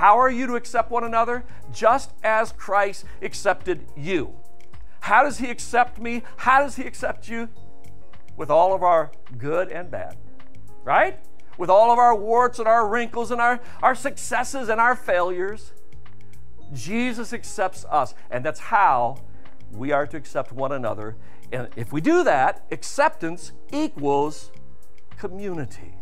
How are you to accept one another? Just as Christ accepted you. How does He accept me? How does He accept you? With all of our good and bad, right? With all of our warts and our wrinkles and our successes and our failures. Jesus accepts us, and that's how we are to accept one another. And if we do that, acceptance equals community.